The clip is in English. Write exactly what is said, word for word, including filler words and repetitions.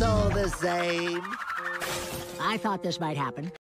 all the same. I thought this might happen.